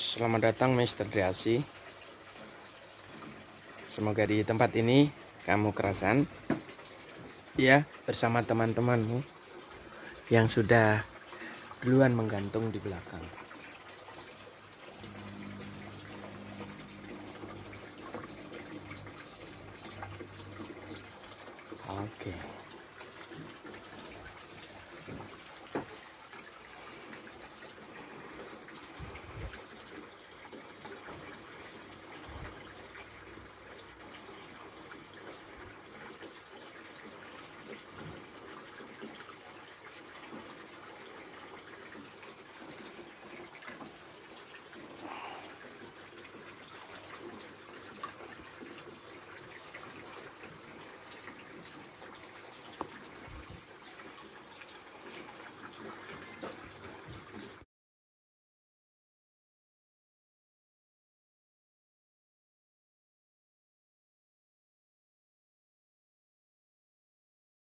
Selamat datang Mr. Deasi. Semoga di tempat ini kamu kerasan ya, bersama teman-temanmu yang sudah duluan menggantung di belakang.